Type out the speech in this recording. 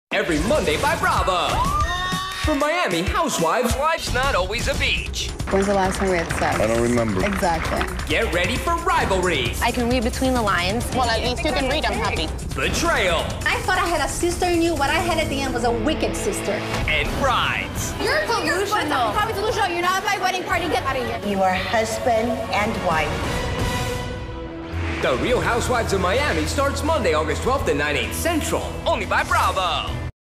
Every Monday by Bravo. From Miami Housewives, life's not always a beach. When's the last time we had sex? I don't remember. Exactly. Get ready for rivalries. I can read between the lines. Well, at least you can read, I'm happy. Betrayal. I thought I had a sister in you. What I had at the end was a wicked sister. And brides. You're delusional. Probably delusional. You're not at my wedding party. Get out of here. You are husband and wife. The Real Housewives of Miami starts Monday, August 12th at 9, 8 Central. Only by Bravo.